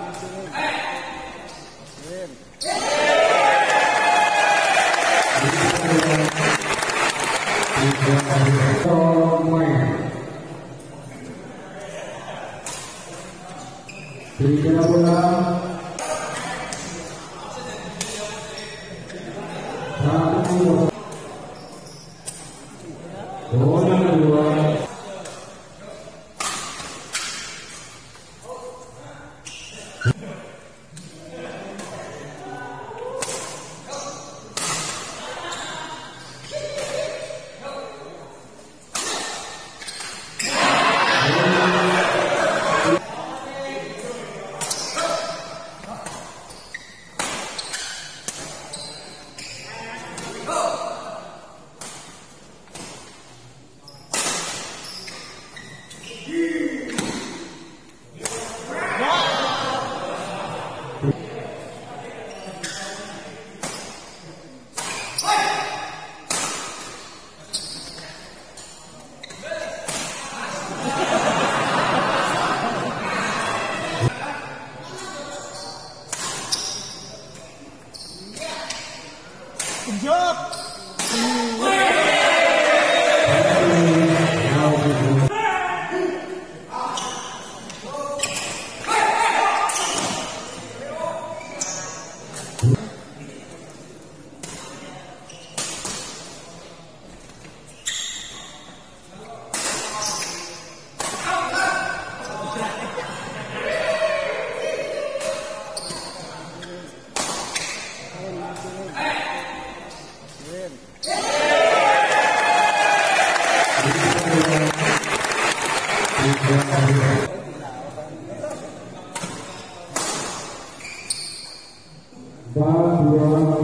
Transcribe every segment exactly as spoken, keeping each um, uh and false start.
Tiga bola, satu bola kedua, dua,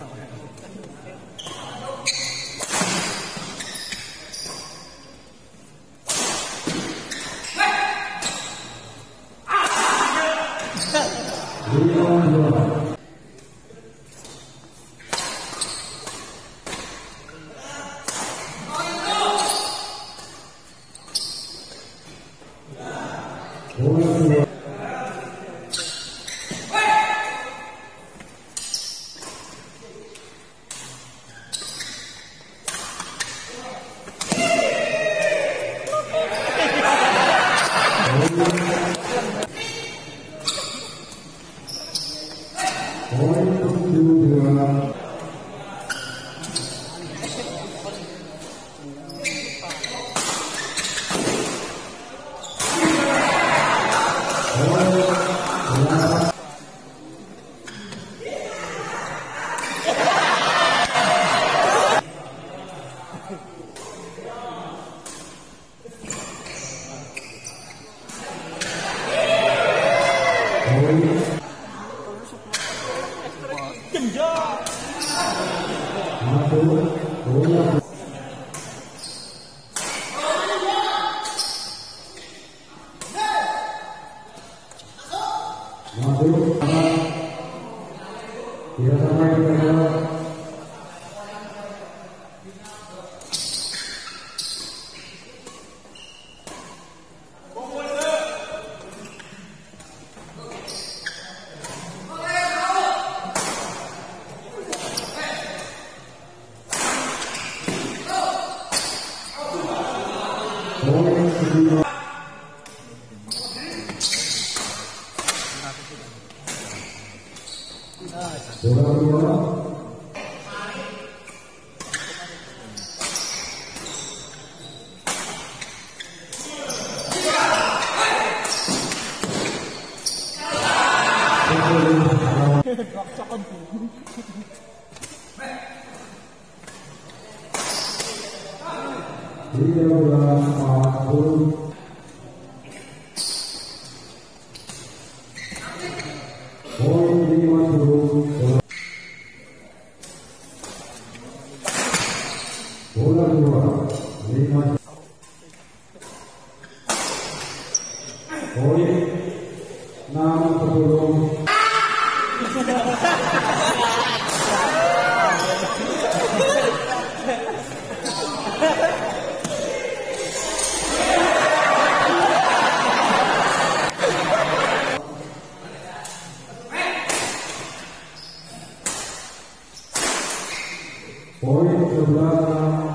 sebelas.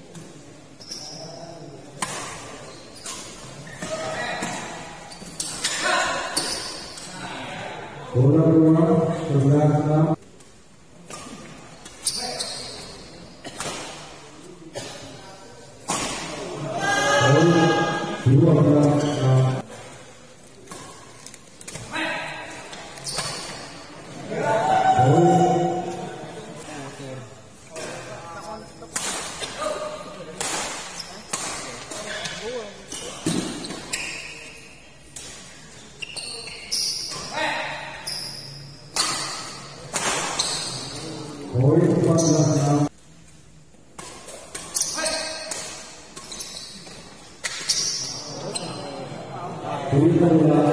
Bola dua, sebelas enam. Dua belas enam. Poin empat belas enam. Poin kedua.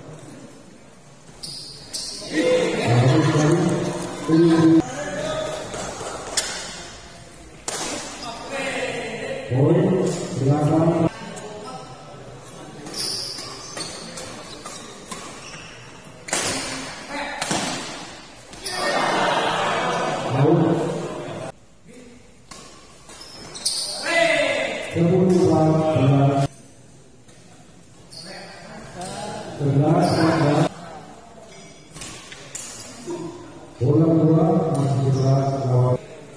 Poin delapan. Sepuluh belas, sebelas belas, bola dua masih belas lawan.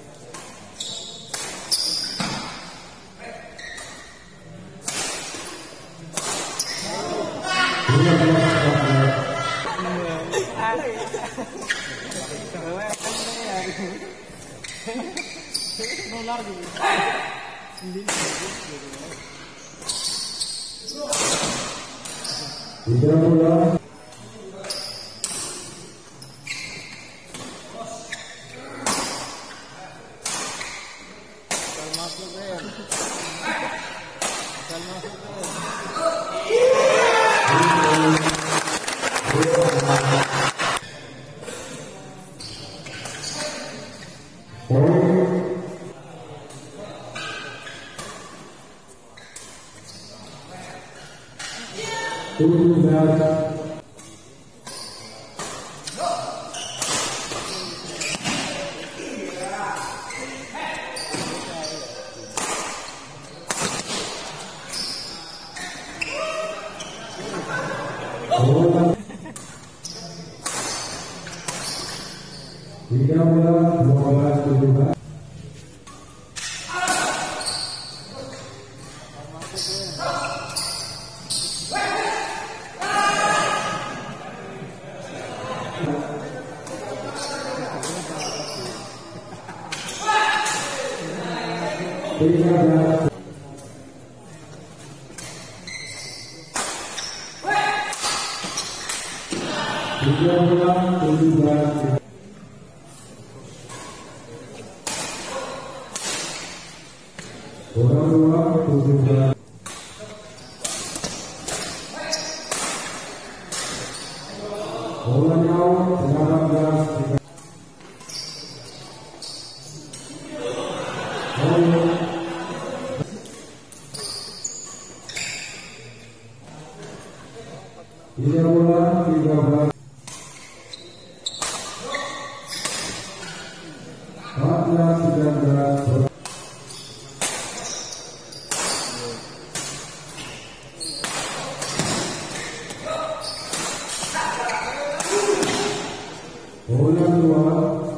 Bola tiga bola. Tujuh belas. Tiga belas, dua belas, tujuh belas. Tiga belas. Tiga belas, tujuh belas. Bola dua, tujuh belas. Bola jauh, delapan belas. Tiga bola, tiga belas. Empat belas, tiga belas. Bola dua.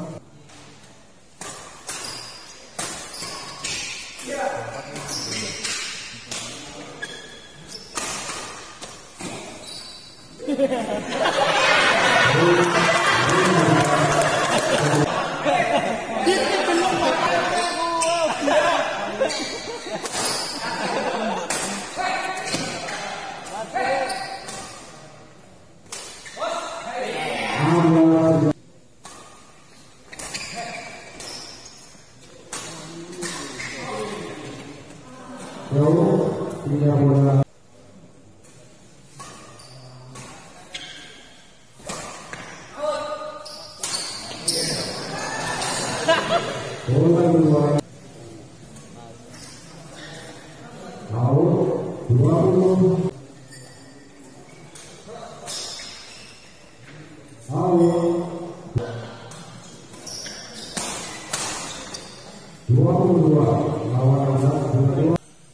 Jauh, tiga bola. Bola dua. Out, dua puluh. Out. Dua puluh dua lawan dua puluh dua.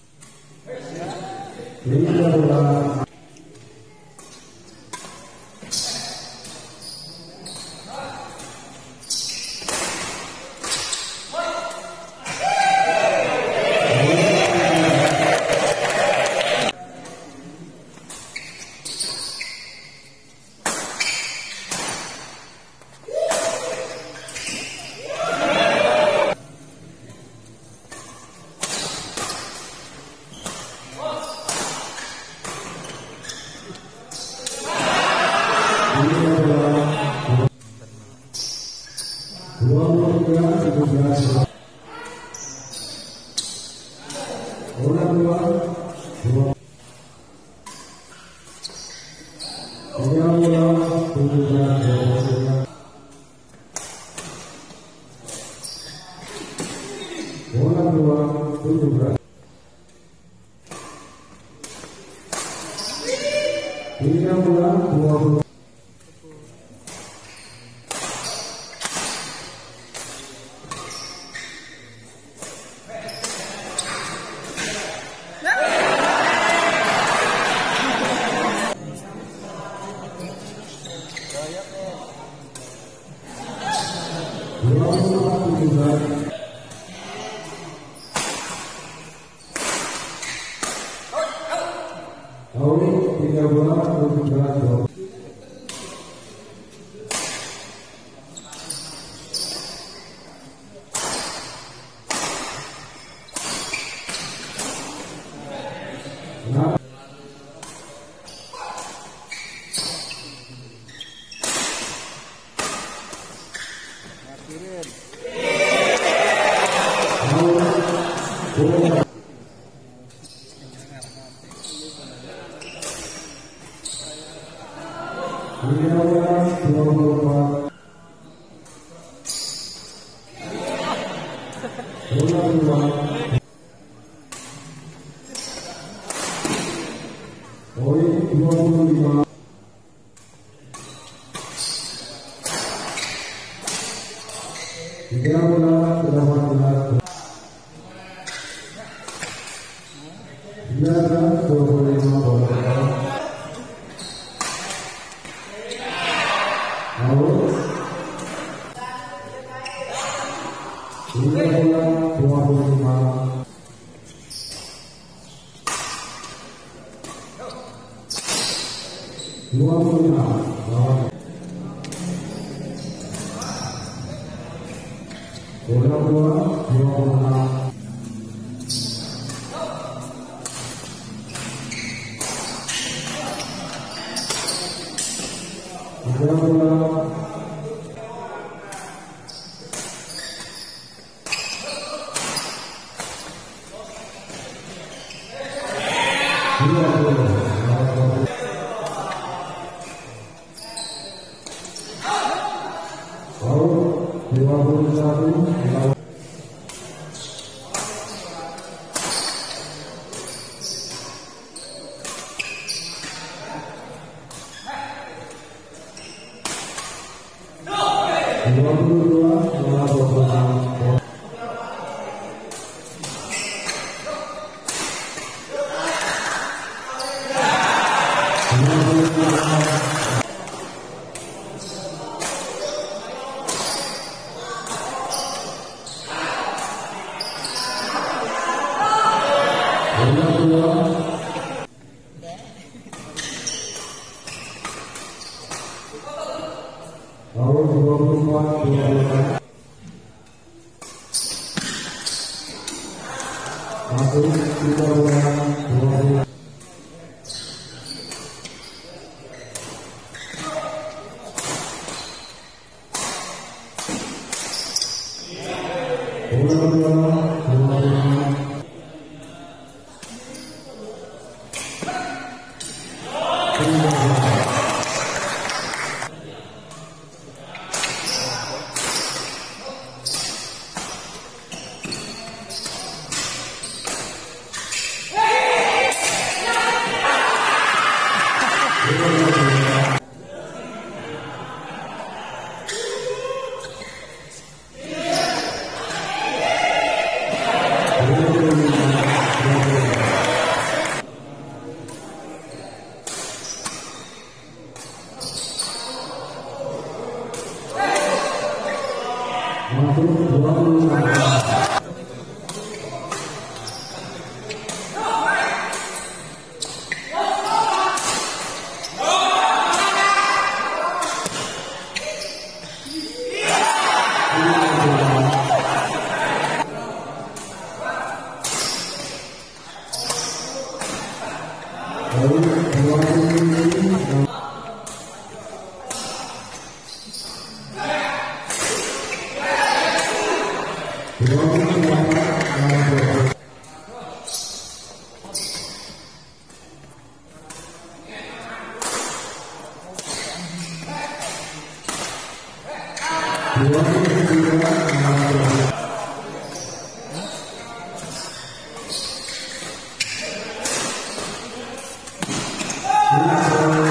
Tiga bola. Dua puluh tiga tujuh belas. Bola dua dua. Tiga bola tujuh belas. Bola dua tujuh belas. Tiga bola dua puluh. Tiga bola tujuh belas. Nah. Tiga bola dua puluh empat. Bola dua. Poin dua puluh lima. Tiga bola delapan belas. Tiga belas dua puluh lima bola. Tiga bola dua puluh lima. Dua puluh lima. Bola dua dua puluh enam. Tiga bola. Dua puluh satu. Dua puluh dua. Dua puluh enam. Tahun dua puluh empat dua puluh empat. Masuk tiga bola dua puluh. Bola dua dua puluh lima. Masuk dua puluh satu. Dua